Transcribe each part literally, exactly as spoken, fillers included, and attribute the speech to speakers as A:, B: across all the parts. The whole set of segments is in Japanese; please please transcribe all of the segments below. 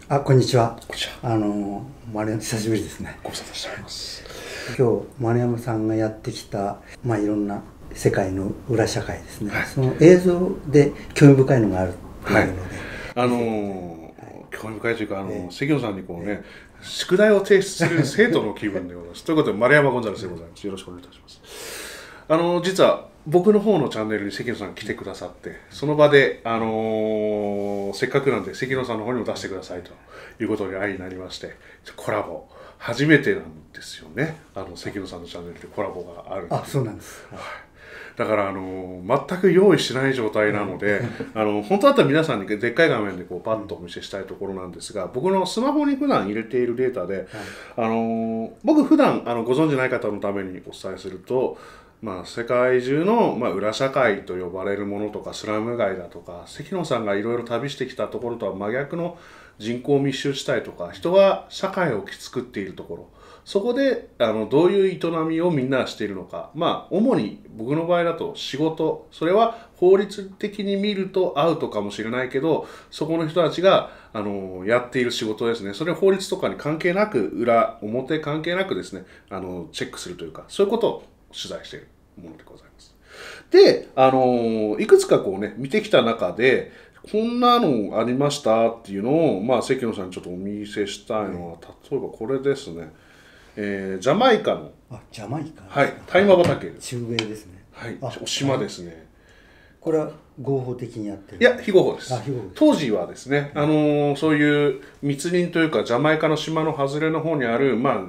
A: あ、こんにちは。
B: こんにち
A: あの丸山、久しぶりですね。
B: ご無沙汰しております。
A: 今日丸山さんがやってきた、まあ、いろんな世界の裏社会ですね、はい、その映像で興味深いのがあるっていうので、はい、
B: あのーはい、興味深いというか、あのー、関野さんにこうね、宿題を提出する生徒の気分でございます。ということで丸山ゴンザレスでございます。よろしくお願いいたします。あのー、実は僕の方のチャンネルに関野さん来てくださって、その場で、あのー、せっかくなんで関野さんの方にも出してくださいということに愛になりまして、コラボ初めてなんですよね。あの関野さんのチャンネルでコラボがある。
A: あ、そうなんです。はい、
B: だからあの全く用意しない状態なので、あの本当だったら皆さんにでっかい画面でこうパッとお見せしたいところなんですが、僕のスマホに普段入れているデータで、はい、あの僕普段あのご存じない方のためにお伝えすると、まあ、世界中の、まあ、裏社会と呼ばれるものとかスラム街だとか、関野さんがいろいろ旅してきたところとは真逆の人口密集地帯とか、人が社会を作っているところ、そこであのどういう営みをみんなしているのか、まあ主に僕の場合だと仕事、それは法律的に見るとアウトかもしれないけど、そこの人たちがあのやっている仕事ですね。それは法律とかに関係なく、裏表関係なくですね、あのチェックするというか、そういうことを取材しているものでございます。で、あのいくつかこうね見てきた中で、こんなのありましたっていうのを、まあ関野さんにちょっとお見せしたいのは、例えばこれですね。えー、ジャマイカの、
A: あ、ジャマイカ、
B: はい、大麻畑です。
A: 中米ですね。
B: はい、お島ですね。
A: これは合法的にやってる？
B: いや、非合法です。
A: あ、非合法。
B: 当時はですね、あのー、そういう密林というか、ジャマイカの島の外れの方にある、まあ、うん、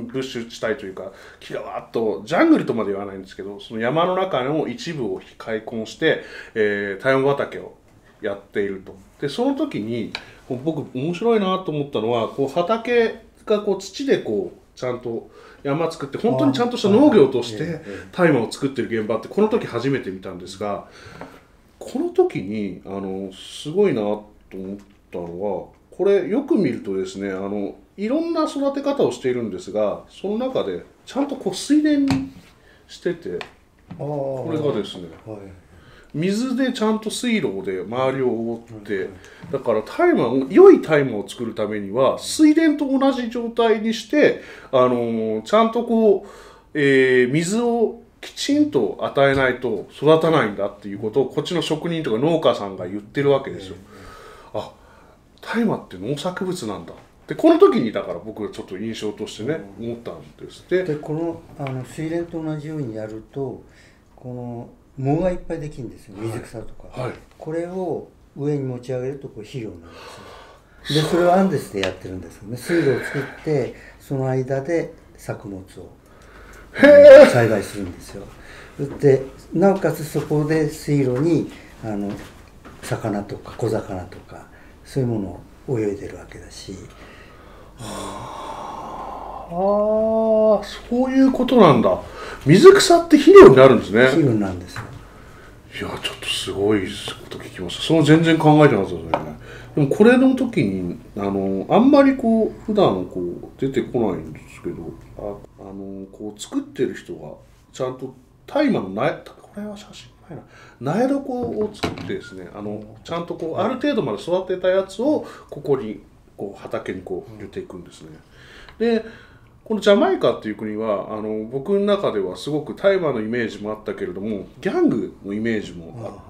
B: ブッシュ地帯というか、キラーっと、ジャングルとまで言わないんですけど、その山の中の一部を開墾して、えー、大麻畑をやっていると。で、その時に、僕、面白いなと思ったのは、こう畑がこう土でこうちゃんと山作って本当にちゃんとした農業として大麻を作ってる現場ってこの時初めて見たんですが、この時にあのすごいなと思ったのは、これよく見るとですね、あのいろんな育て方をしているんですが、その中でちゃんとこう水田にしてて、これがですね、水でちゃんと水路で周りを覆って、だから大麻を良い大麻を作るためには水田と同じ状態にして、あのー、ちゃんとこう、えー、水をきちんと与えないと育たないんだっていうことをこっちの職人とか農家さんが言ってるわけですよ。あ、大麻って農作物なんだ。でこの時にだから僕はちょっと印象としてね、うん、思ったんです。
A: で、でこのあの水田と同じようにやると、この藻がいっぱいできるんですよ、水草とか、はい、これを上に持ち上げるとこれ肥料なんですよ。でそれをアンデスでやってるんですよね。水路を作ってその間で作物を栽培するんですよ。でなおかつそこで水路にあの魚とか小魚とかそういうものを泳いでるわけだし。
B: ああ、そういうことなんだ。水草って肥料になるんですね。
A: 肥料なんですよ。
B: いや、ちょっとすごいこと聞きました。その全然考えてなかったですね。でもこれの時にあのあんまりこう普段こう出てこないんですけど、ああのこう作ってる人がちゃんと大麻の苗、これは写真ないな、苗床を作ってですね、あのちゃんとこうある程度まで育てたやつをここにこう畑にこう入れていくんですね。でこのジャマイカっていう国はあの僕の中ではすごく大麻のイメージもあったけれども、ギャングのイメージもあって、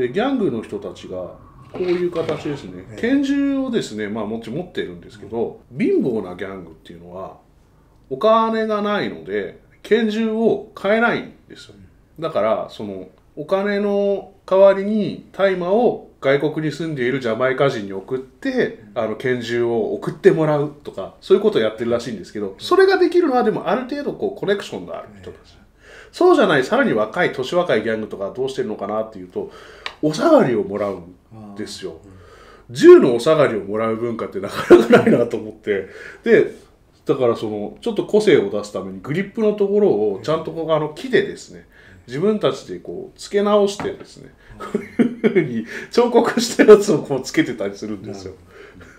B: でギャングの人たちがこういう形ですね、拳銃をですね、まあもちろん持ってるんですけど、貧乏なギャングっていうのはお金がないので拳銃を買えないんですよ。だからそのお金の代わりに大麻を外国に住んでいるジャマイカ人に送ってあの拳銃を送ってもらうとか、そういうことをやってるらしいんですけど、それができるのはでもある程度こうコネクションがある人たち。そうじゃないさらに若い年若いギャングとかどうしてるのかなっていうと、お下がりをもらうんですよ。銃のお下がりをもらう文化ってなかなかないなと思って、でだからそのちょっと個性を出すためにグリップのところをちゃんとこうあの木でですね、自分たちでこう付け直してですね、こういうふうに彫刻したやつをこうつけてたりするんですよ。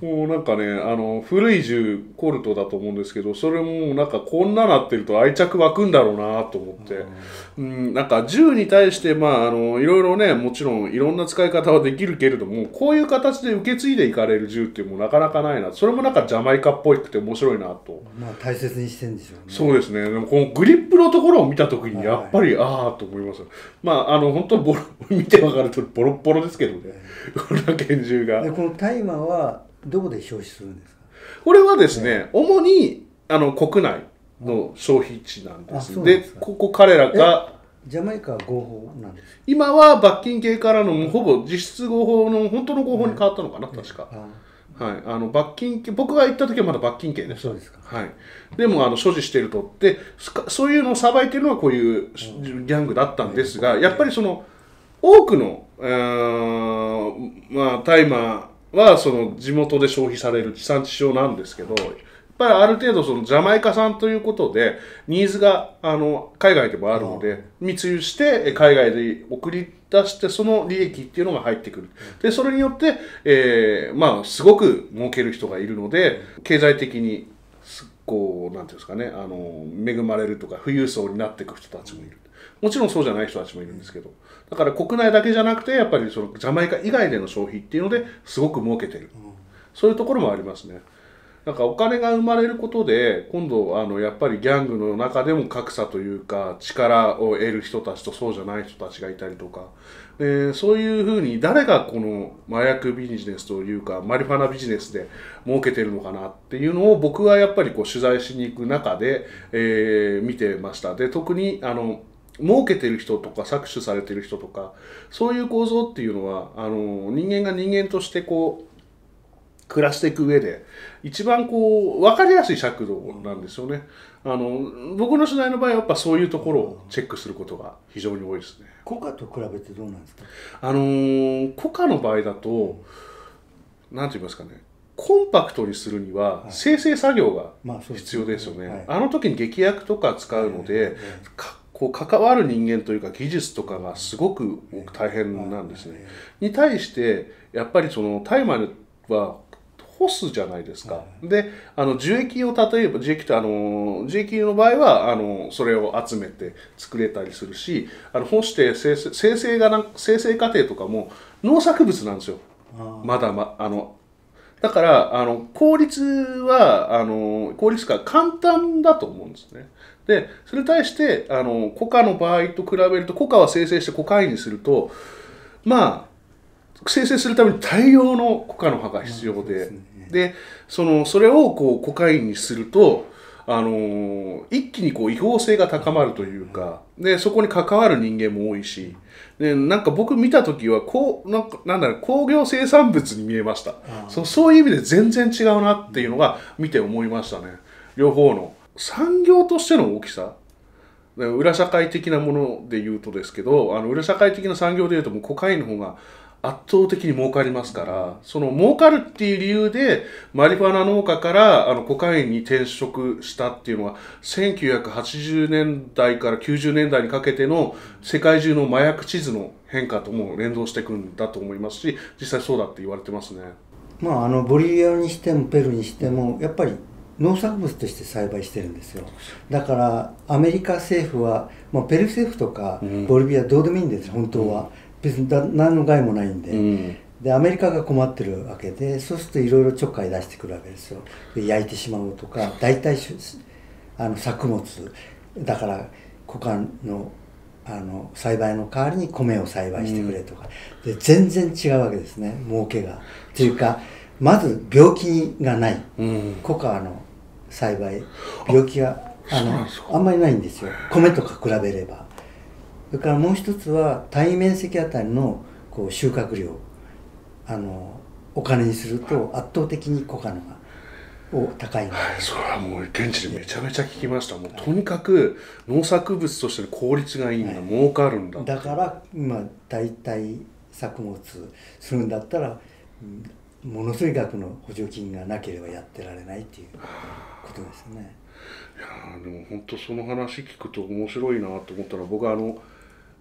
B: もうなんかね、あの古い銃コルトだと思うんですけど、それもなんかこんななってると愛着湧くんだろうなと思って、うん、なんか銃に対してまああのいろいろね、もちろんいろんな使い方はできるけれども、こういう形で受け継いでいかれる銃っていうのもなかなかないな。それもなんかジャマイカっぽくて面白いなと。
A: まあ大切にしてるんでしょうね。
B: そうですね。でもこのグリップのところを見たときにやっぱり、はいはい、ああと思います。まああの本当ボロ見てわかるとボロッボロですけどね。こんな拳銃が。
A: でこの大麻はどこで消費するんですか？
B: これはですね、ね主にあの国内の消費地なんです。で、ここ彼らが
A: ジャマイカは合法なんですか？
B: 今は罰金刑からのほぼ実質合法の本当の合法に変わったのかな、ね、確か。はい、あの罰金刑、僕が行った時はまだ罰金刑でした。
A: そうですか。
B: はい。でもあの所持しているとってそういうのをさばいているのはこういうギャングだったんですが、やっぱりその多くの、えー、まあ大麻はその地元で消費される地産地消なんですけど、やっぱりある程度そのジャマイカ産ということでニーズがあの海外でもあるので密輸して海外で送り出してその利益っていうのが入ってくる。でそれによって、えー、まあすごく儲ける人がいるので経済的にこうなんていうんですかね、あの恵まれるとか富裕層になっていく人たちもいる。もちろんそうじゃない人たちもいるんですけど、だから国内だけじゃなくてやっぱりそのジャマイカ以外での消費っていうのですごく儲けてる、そういうところもありますね。なんかお金が生まれることで今度あのやっぱりギャングの中でも格差というか力を得る人たちとそうじゃない人たちがいたりとか、でそういうふうに誰がこの麻薬ビジネスというかマリファナビジネスで儲けてるのかなっていうのを僕はやっぱりこう取材しに行く中で、えー、見てました。で特にあの儲けてる人とか搾取されてる人とかそういう構造っていうのはあの人間が人間としてこう暮らしていく上で一番こう分かりやすい尺度なんですよね。あの僕の取材の場合はやっぱそういうところをチェックすることが非常に多いですね。
A: コカと比べてどうなんですか？
B: あのコカの場合だと何て言いますかね、コンパクトにするには生成作業が必要ですよね。はい、あの時に劇薬とか使うので、はいはい、こう関わる人間というか技術とかがすごく大変なんですね。に対してやっぱりその大麻は干すじゃないですか。であの樹液を例えば樹液ってあの樹液の場合はあのそれを集めて作れたりするし、あの干して生成生成がなん生成過程とかも農作物なんですよ。まだまあのだからあの効率はあの効率化簡単だと思うんですね。でそれに対してあのコカの場合と比べるとコカは生成してコカインにするとまあ生成するために大量のコカの葉が必要で、でそのそれをこうコカインにするとあの一気にこう違法性が高まるというか、でそこに関わる人間も多いし、でなんか僕見た時はこうなんかなんだろう工業生産物に見えました。そそういう意味で全然違うなっていうのが見て思いましたね。両方の産業としての大きさ、裏社会的なもので言うとですけど、あの裏社会的な産業で言うともうコカインの方が圧倒的に儲かりますから、その儲かるっていう理由でマリファナ農家からあのコカインに転職したっていうのはせんきゅうひゃくはちじゅうねんだいからきゅうじゅうねんだいにかけての世界中の麻薬地図の変化とも連動していくんだと思いますし、実際そうだって言われてますね。
A: まああのボリビアにしてもペルーにしてもやっぱり農作物として栽培してるんですよ。だからアメリカ政府は、まあ、ペルー政府とかボリビアどうでもいいんです本当は。別に何の害もないんで、うん、でアメリカが困ってるわけで、そうするといろいろちょっかい出してくるわけですよ。で焼いてしまうとか、大体あの作物だからコカのあの栽培の代わりに米を栽培してくれとか、うん、で全然違うわけですね、儲けが。というかまず病気がない、うん、コカの栽培病気が あ, あ, のあんまりないんですよ、米とか比べれば。それからもう一つは対面積あたりのこう収穫量、あのお金にすると圧倒的にコカのが高いので、
B: それはもう現地でめちゃめちゃ聞きました。もうとにかく農作物としての効率がいいんだ、はい、儲かるんだ。
A: だから今大体作物するんだったらものすごい額の補助金がなければやってられないっていうことですね。
B: いやでも本当その話聞くと面白いなと思ったら、僕はあの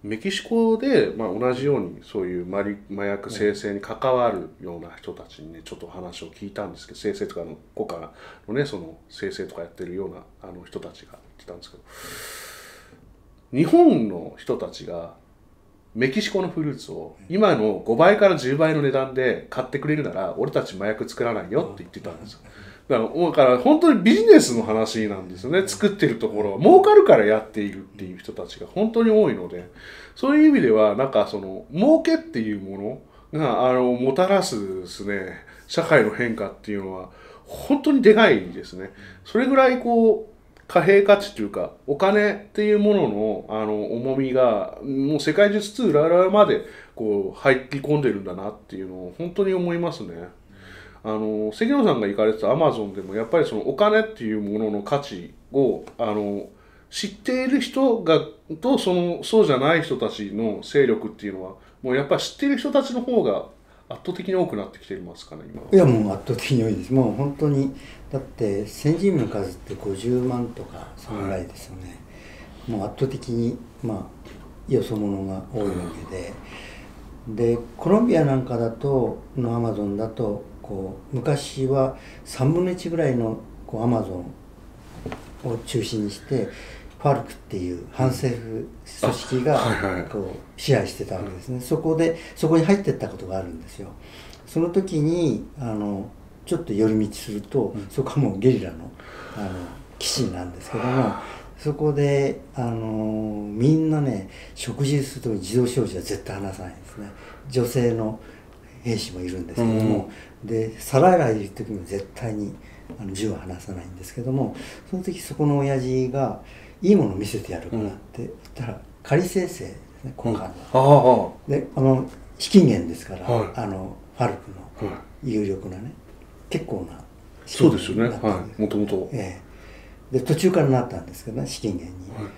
B: メキシコで、まあ、同じようにそういう麻薬生成に関わるような人たちにねちょっと話を聞いたんですけど、生成とかのコカのねその生成とかやってるようなあの人たちが言ってたんですけど、日本の人たちがメキシコのフルーツを今のごばいからじゅうばいの値段で買ってくれるなら俺たち麻薬作らないよって言ってたんですよ。だから、だから本当にビジネスの話なんですよね。作ってるところは儲かるからやっているっていう人たちが本当に多いので、そういう意味ではなんかその儲けっていうものがあのもたらすですね社会の変化っていうのは本当にでかいですね。それぐらいこう貨幣価値というかお金っていうもののあの重みがもう世界中津々浦々までこう入り込んでるんだなっていうのを本当に思いますね。あの関野さんが行かれてたアマゾンでもやっぱりそのお金っていうものの価値をあの知っている人がとそのそうじゃない人たちの勢力っていうのはもうやっぱり知っている人たちの方が圧倒的に多くなってきていますかね今。
A: いやもう圧倒的に多いです。もう本当にだって先住民の数ってごじゅうまんとかそのぐらいですよね、はい、もう圧倒的にまあよそ者が多いわけで、でコロンビアなんかだとのアマゾンだとこう昔はさんぶんのいちぐらいのこうアマゾンを中心にしてファルクっていう反政府組織がこう支配してたわけですね。そこでそこに入ってったことがあるんですよ。その時にあのちょっと寄り道すると、そこはもうゲリラのあの基地なんですけども、そこであのみんなね食事すると自動小銃は絶対離さないんですね。女性の兵士もいるんですけども、うん、で皿洗いいる時も絶対にあの銃は離さないんですけども、その時そこの親父がいいものを見せてやるからって言ったら、仮生成ですね、コカの、うん、であの資金源ですから、はい、あのファルクの有力なね、結構な
B: 資金源になったんです。そうですよね、はい、もともと、
A: ええ、で途中からなったんですけどね、資金源に、はい、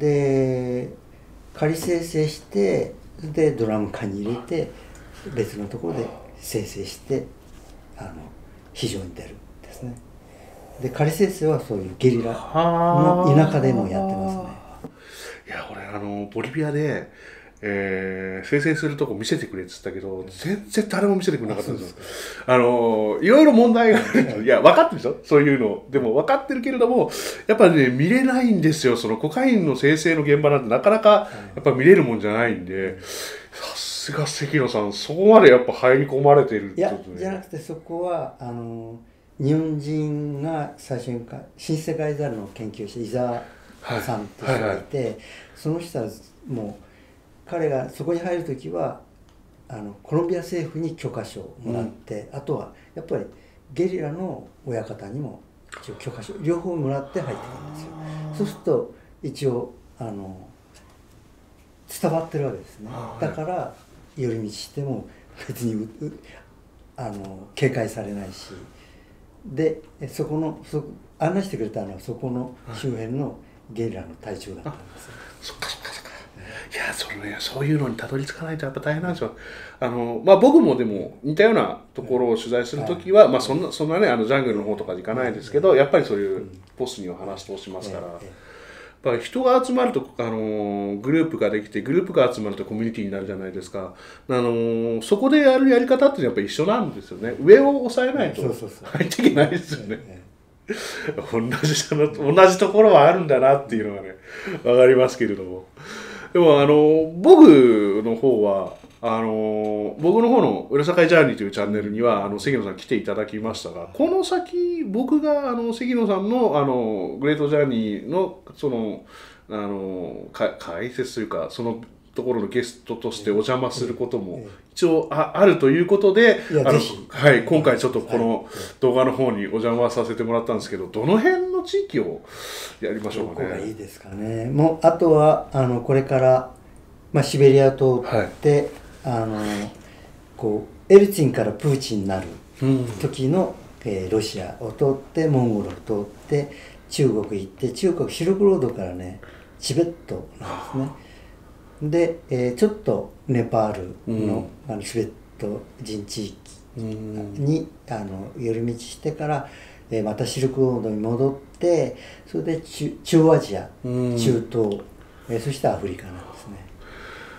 A: で仮生成してでドラム缶に入れて別のところで生成してあの非常に出るんですね。で仮生成はそういうゲリラの田舎でもやってますね。
B: いや俺あのボリビアで、えー、生成するとこ見せてくれって言ったけど全然誰も見せてくれなかったんですよ。あのいろいろ問題がある。いや分かってるでしょそういうの。でも分かってるけれどもやっぱね見れないんですよ。そのコカインの生成の現場なんてなかなかやっぱ見れるもんじゃないんで、さすが関野さんそこまでやっぱ入り込まれてるってことね。
A: いやじゃなくてそこはあの日本人が最初にか新世界ザルの研究者伊沢さんって人がいて、はいはいはい、その人はもう彼がそこに入る時はあのコロンビア政府に許可証をもらって、うん、あとはやっぱりゲリラの親方にも一応許可証両方もらって入ってくるんですよ。そうすると一応あの伝わってるわけですね。だから寄り道しても別にあの警戒されないし。でそこのそ案内してくれたのはそこの周辺のゲリラの隊長だったんですよ。
B: そっかそっかそっか。いやそのねそういうのにたどり着かないとやっぱ大変なんですよ。あのまあ僕もでも似たようなところを取材するときは、はい、まあそんなそんなねあのジャングルの方とかで行かないですけど、やっぱりそういうポスには話通しますから。やっぱ人が集まると、あのグループができてグループが集まるとコミュニティになるじゃないですか。あのそこでやるやり方ってやっぱり一緒なんですよね。上を押さえないと入っていけないですよね。同じ同じところはあるんだなっていうのがね分かりますけれども、でもあの僕の方はあの僕の方の裏社会ジャーニーというチャンネルにはあの関野さん来ていただきましたが、この先僕があの関野さんのあのグレートジャーニーのそのあのか解説というかそのところのゲストとしてお邪魔することも一応 あ, あるということで、あの、はい、今回ちょっとこの動画の方にお邪魔させてもらったんですけど、どの辺の地域をやりましょうかね。
A: どこがいいですかね。もうあとはあのこれから、まあ、シベリア通って、はい、あのこうエルツィンからプーチンになる時の、うんえー、ロシアを通ってモンゴルを通って中国行って中国シルクロードからねチベットなんですね。で、えー、ちょっとネパールの、うん、あのチベット人地域に、うん、あの寄り道してから、えー、またシルクロードに戻ってそれで中央アジア、うん、中東、えー、そしてアフリカなんですね。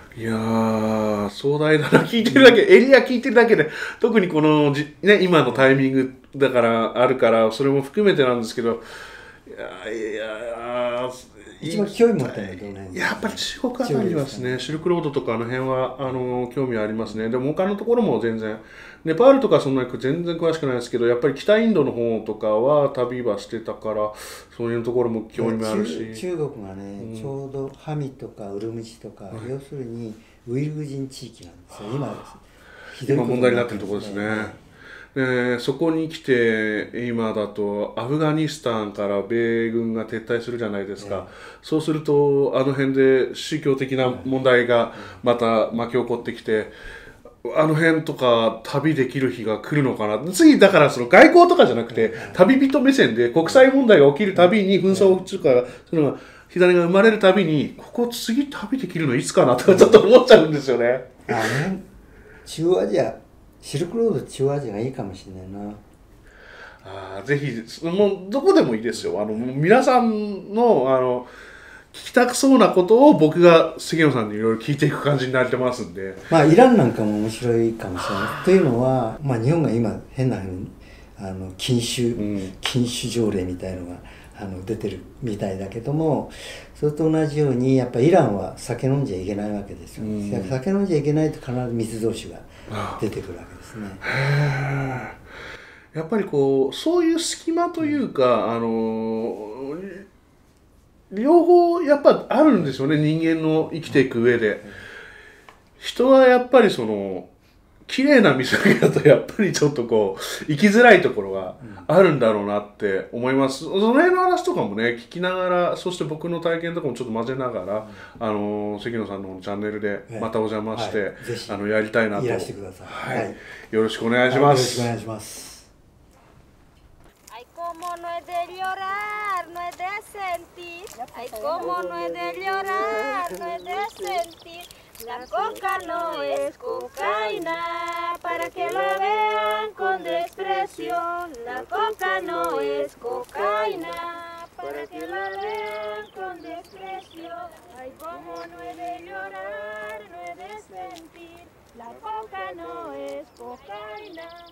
B: いやー壮大だな、聞いてるだけ、エリア聞いてるだけで、特にこのじ、ね、今のタイミングだからあるからそれも含めてなんですけど、いやいや
A: 一番興味持ってるのはどの辺ですか？
B: やっぱり中国あたりはですね、シルクロードとかあの辺はあの興味ありますね。でも他のところも全然、ネパールとかそんなに全然詳しくないですけど、やっぱり北インドの方とかは旅はしてたから、そういうところも興味あるし。
A: 中国がね、うん、ちょうどハミとかウルムチとか、はい、要するにウイグル人地域なんですよ。今
B: ひどい今問題になってるところですね。でそこに来て今だとアフガニスタンから米軍が撤退するじゃないですか、ええ、そうするとあの辺で宗教的な問題がまた巻き起こってきて、あの辺とか旅できる日が来るのかな。次だからその外交とかじゃなくて旅人目線で国際問題が起きるたびに紛争とかその火種が生まれるたびにここ次旅できるのいつかなとかちょっと思っちゃうんですよね。
A: あね、中央アジアシルクロード中央アジアがいいかもしれないな。
B: あぜひもうどこでもいいですよ。あの皆さんのあの聞きたくそうなことを僕が杉野さんにいろいろ聞いていく感じになってますんで、
A: まあイランなんかも面白いかもしれない。というのは、まあ、日本が今変なふうにあの禁酒、うん、禁酒条例みたいのがあの出てるみたいだけども、それと同じようにやっぱイランは酒飲んじゃいけないわけですよ、うん、酒飲んじゃいけないと必ず密造酒が出てくるわけですね。
B: やっぱりこうそういう隙間というか、あの両方やっぱあるんですよね、人間の生きていく上で。人はやっぱりその綺麗な店だとやっぱりちょっとこう生きづらいところがあるんだろうなって思います。その辺の話とかもね聞きながら、そして僕の体験とかもちょっと混ぜながら、あの関野さんのチャンネルでまたお邪魔して、はい、あのやりたいなと。
A: いらしてください。
B: はい、よろしくお願いします。
A: よろしくお願いします。
C: Como no he de llorar, no he de sentir. Ay, como no he de llorar, no he de sentir. La coca no es cocaína, para que la vean con desprecio. La coca no es cocaína, para que la vean con desprecio. Ay, como no he de llorar, no he de sentir. La coca no es cocaína.